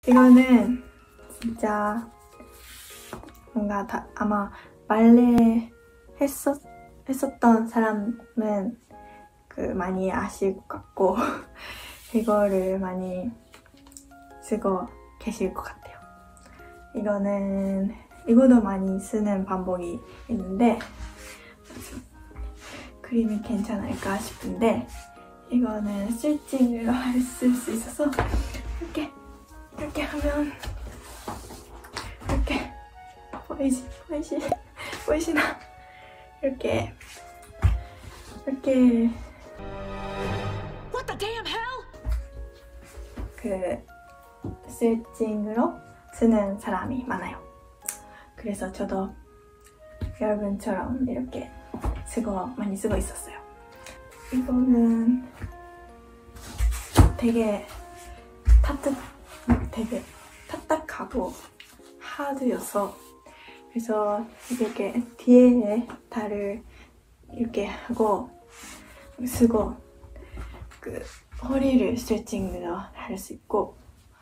이거는 진짜 뭔가 아마 발레 했었던 사람은 많이 아실 것 같고 이거를 많이 쓰고 계실 것 같아요. 이거도 많이 쓰는 방법이 있는데 그림이 괜찮을까 싶은데 이거는 스트레칭으로 쓸 수 있어서 이렇게 하면 이렇게 보이시나? 이렇게 What the damn hell? 스트레칭으로 쓰는 사람이 많아요. 그래서 저도 여러분처럼 이렇게 많이 쓰고 있었어요. 이거는 되게 딱딱하고 하드여서 그래서 이렇게 뒤에 다를 이렇게 하고 쓰고 허리를 스트레칭으로 할 수 있고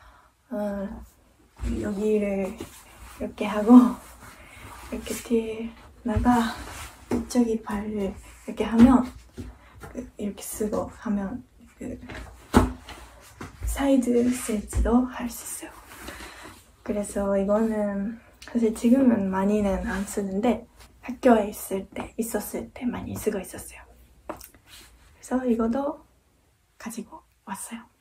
여기를 이렇게 하고 이렇게 뒤에다가 이쪽이 발을 이렇게 하면 이렇게 쓰고 하면 사이드 스트레치도 할 수 있어요. 그래서 이거는 사실 지금은 많이는 안 쓰는데 학교에 있었을 때 많이 쓰고 있었어요. 그래서 이것도 가지고 왔어요.